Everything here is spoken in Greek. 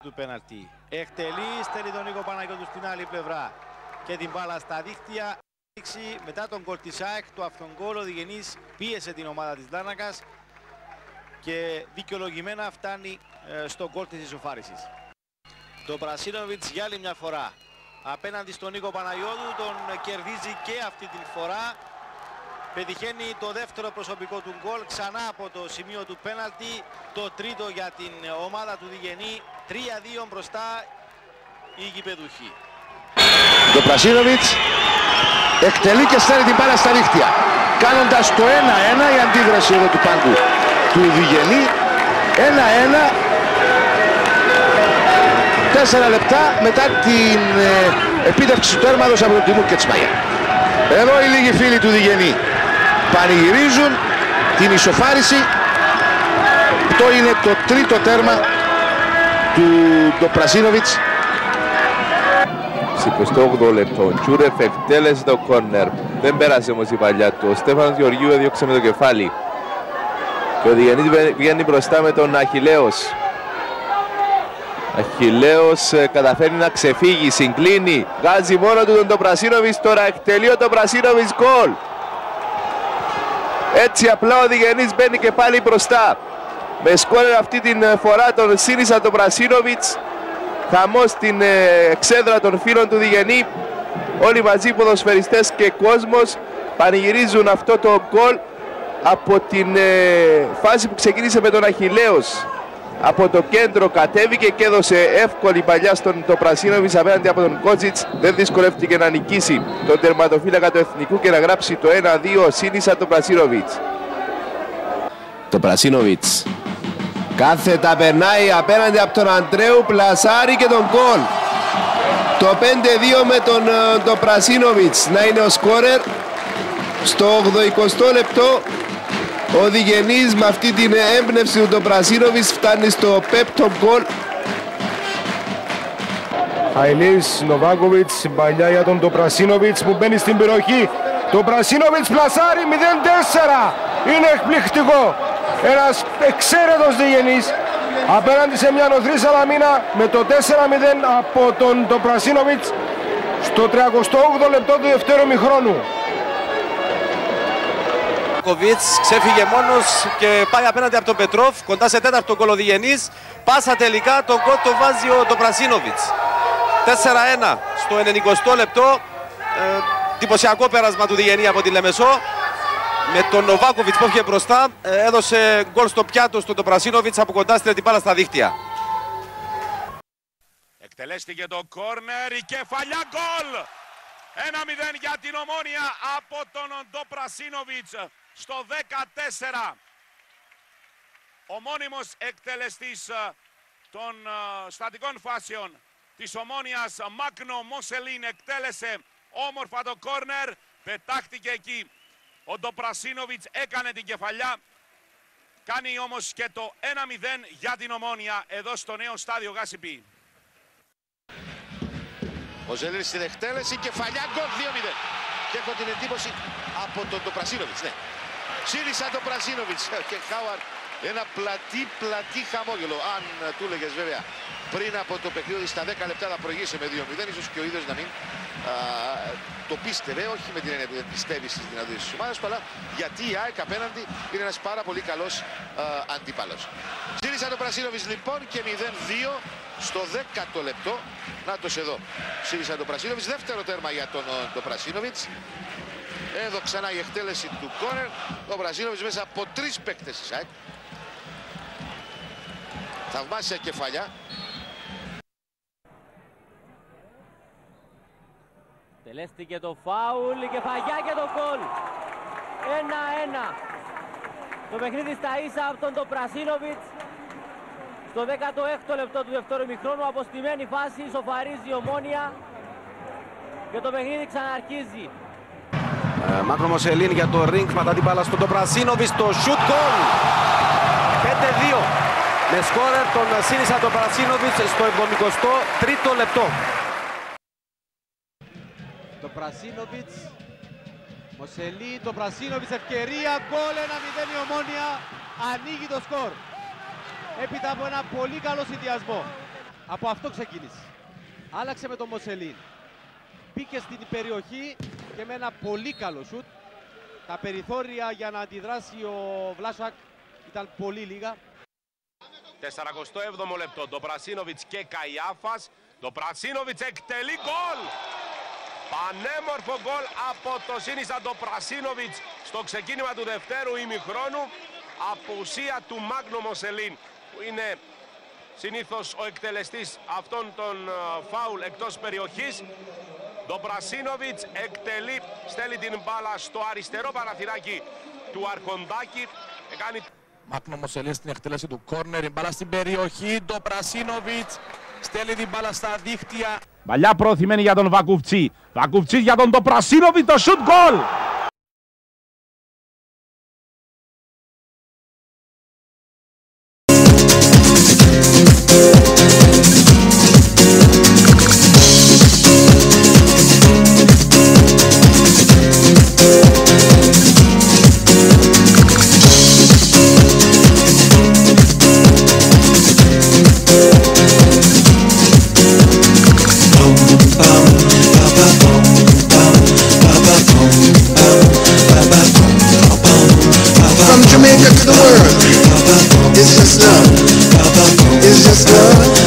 του πέναλτι. Εκτελεί, στέλνει τον Νίκο Παναγιώτου στην άλλη πλευρά και την μπάλα στα δίχτυα. Μετά τον γκολ της ΑΕΚ, το αυτογκόλ, ο Διγενής πίεσε την ομάδα της Λάρνακας και δικαιολογημένα φτάνει στο γκολ της ισοφάρισης. Το Πρασίνοβιτς για άλλη μια φορά απέναντι στον Νίκο Παναγιώτου, τον κερδίζει και αυτή την φορά. Πετυχαίνει το δεύτερο προσωπικό του γκολ ξανά από το σημείο του πέναλτι, το τρίτο για την ομάδα του Διγενή. 3-2 μπροστά οι γηπεδούχοι. Το Πρασίνοβιτς εκτελεί και στέλνει την μπάλα στα δίχτυα, κάνοντας το 1-1. Η αντίδραση εδώ του πάγκου του Διγενή. 1-1, 4 λεπτά μετά την επίτευξη του τέρματος από τον Τιμούρ Κετσμάγια. Εδώ οι λίγοι φίλοι του Διγενή πανηγυρίζουν την ισοφάριση. Αυτό είναι το τρίτο τέρμα του Πρασίνοβιτς. 28 λεπτό, ο Τσούρεφ εκτέλεσε το κόρνερ. Δεν πέρασε όμως η παλιά του. Ο Στέφανος Γεωργίου έδιωξε με το κεφάλι. Και ο Διγενής βγαίνει μπροστά με τον Αχιλλέος. Αχιλλέος καταφέρει να ξεφύγει, συγκλίνει. Βγάζει μόνο του τον Πρασίνοβιτς, τώρα εκτελεί το Πρασίνοβιτς γκολ. Έτσι απλά ο Διγενής μπαίνει και πάλι μπροστά. Με σκόρερ αυτή την φορά τον ΣΥΡΙΖΑ τον Πρασίνοβιτς. Χαμός στην εξέδρα των φίλων του Διγενή. Όλοι μαζί ποδοσφαιριστές και κόσμος πανηγυρίζουν αυτό το γκολ από την φάση που ξεκίνησε με τον Αχιλλέος. Από το κέντρο κατέβηκε και έδωσε εύκολη παλιά στον το Πρασίνοβιτς απέναντι από τον Κότσιτς. Δεν δυσκολεύτηκε να νικήσει τον τερματοφύλακα του Εθνικού και να γράψει το 1-2. ΣΥΡΙΖΑ το Πρασίνοβιτς. Το Πρασίνοβιτς κάθετα περνάει απέναντι από τον Αντρέου, πλασάρει και τον γκολ. Το 5-2 με τον Πρασίνοβιτς να είναι ο σκόρερ. Στο 80 λεπτό ο Διγενής με αυτή την έμπνευση του τον Πρασίνοβιτς φτάνει στο πέμπτο γκολ. Χαϊλής Νοβάκοβιτς, παλιά για τον Πρασίνοβιτς που μπαίνει στην περιοχή. Το Πρασίνοβιτς πλασάρει 0-4. Είναι εκπληκτικό. Ένας εξαίρετος Διγενής απέναντι σε μια νοθρή Σαλαμίνα με το 4-0 από τον Πρασίνοβιτς στο 38ο λεπτό του δεύτερου ημιχρόνου. Κοβίτς ξέφυγε μόνος και πάει απέναντι από τον Πετρόφ, κοντά σε τέταρτο γκολ ο Διγενής. Πάσα τελικά, τον γκολ το βάζει το Πρασίνοβιτς. 4-1 στο 90ο λεπτό. Εντυπωσιακό πέρασμα του Διγενή από τη Λεμεσό. Με τον Νοβάκοβιτς που έφυγε μπροστά, έδωσε γκολ στο πιάτο στον Πρασίνοβιτς, από κοντά στείλε την μπάλα στα δίχτυα. Εκτελέστηκε το κόρνερ, η κεφαλιά γκολ! 1-0 για την Ομόνοια από τον Πρασίνοβιτς στο 14. Ο μόνιμος εκτελεστής των στατικών φάσεων της Ομόνοιας, Μάκνο Μοσελίν, εκτέλεσε όμορφα το κόρνερ, πετάχτηκε εκεί. Ο Πρασίνοβιτς έκανε την κεφαλιά, κάνει όμως και το 1-0 για την Ομόνοια εδώ στο νέο στάδιο Γάσιπι. Ο Ζελής στην εκτέλεση, κεφαλιά γκολ 2-0. Και έχω την εντύπωση από τον Πρασίνοβιτς, ναι. ΣΥΡΙΖΑ το Πρασίνοβιτς και Χάουαρ ένα πλατή χαμόγελο. Αν του έλεγες βέβαια πριν από το παιχνίδι στα 10 λεπτά θα προηγήσει με 2-0, ίσως και ο ίδιος να μην το πίστευε, όχι με την έννοια που δεν πιστεύει στις δυνατότητες της ομάδας, αλλά γιατί η ΑΕΚ απέναντι είναι ένας πάρα πολύ καλός αντίπαλος. ΣΥΡΙΖΑ το Πρασίνοβιτς λοιπόν και 0-2 στο 10ο λεπτό. Νάτος εδώ, ΣΥΡΙΖΑ το Πρασίνοβιτς, δεύτερο τέρμα για τον Πρασίνοβιτς. Εδώ ξανά η εκτέλεση του κόρνερ, ο Πρασίνοβιτς μέσα από 3 παίκτες της ΑΕΚ. Θαυμάσια κεφαλιά. Τελέστηκε το φάουλ, η κεφαλιά και το γκολ. 1-1. Το παιχνίδι στα ίσα από τον Πρασίνοβιτς. Στο 16ο λεπτό του δεύτερου ημιχρόνου, αποστημένη φάση, ισοφαρίζει η Ομόνοια και το παιχνίδι ξαναρχίζει. Μάκρο Μοσελίν για το ring, πατά την μπάλα στον Πρασίνοβιτς, το shoot goal. 5-2 με σκόρερ τον ΣΥΡΙΖΑ τον Πρασίνοβιτς στο 73ο λεπτό. Το Πρασίνοβιτς, Μοσελή, το Πρασίνοβιτς, ευκαιρία, γκολ, 1-0 η Ομόνοια, ανοίγει το σκορ. Έπειτα από ένα πολύ καλό συνδυασμό. Από αυτό ξεκίνησε. Άλλαξε με τον Μοσελίν. Μπήκε στην περιοχή και με ένα πολύ καλό σουτ. Τα περιθώρια για να αντιδράσει ο Βλάσακ ήταν πολύ λίγα. 47ο λεπτό. Το Πρασίνοβιτς και Καϊάφας. Το Πρασίνοβιτς εκτελεί γκολ. Πανέμορφο γκολ από το Σίνισα το Πρασίνοβιτς στο ξεκίνημα του δευτέρου ημιχρόνου. Απουσία του Μάγνο Μοσελίν, που είναι συνήθως ο εκτελεστής αυτών των φάουλ εκτός περιοχής. Το Πρασίνοβιτς εκτελεί, στέλνει την μπάλα στο αριστερό παραθυράκι του Αρχοντάκη. Μάγνο Μοσελίν στην εκτέλεση του κόρνερ, η μπάλα στην περιοχή. Το Πρασίνοβιτς στέλνει την μπάλα στα δίχτυα. Παλιά προωθημένη για τον Βακουβτσί. Βακουβτσί για τον Πρασίνοβιτς, το σουτ γκολ! Jamaica to the world, it's just love, it's just love.